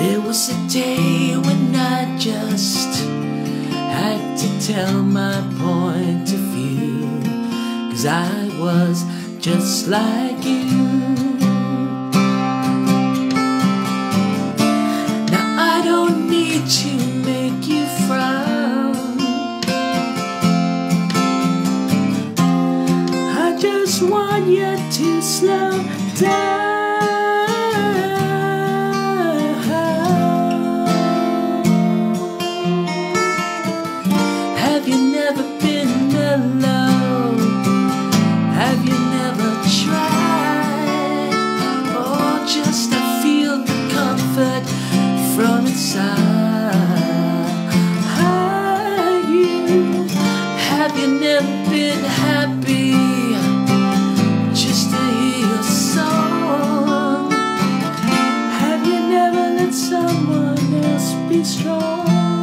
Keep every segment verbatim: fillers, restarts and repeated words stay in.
There was a day when I just had to tell my point of view, 'cause I was just like you. Now I don't need to make you frown, I just want you to slow down. Have you never been mellow? Have you never tried? Or just to feel the comfort from inside you? Have you never been happy just to hear your song? Have you never let someone else be strong?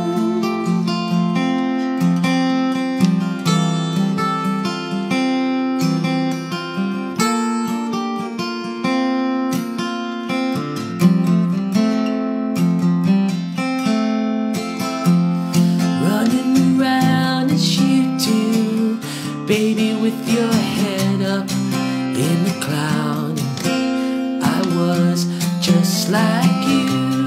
Baby, with your head up in the cloud, I was just like you.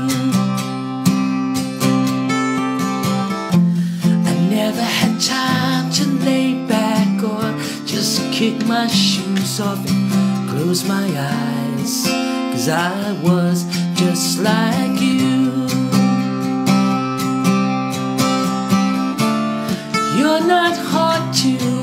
I never had time to lay back or just kick my shoes off and close my eyes, 'cause I was just like you. You're not hard to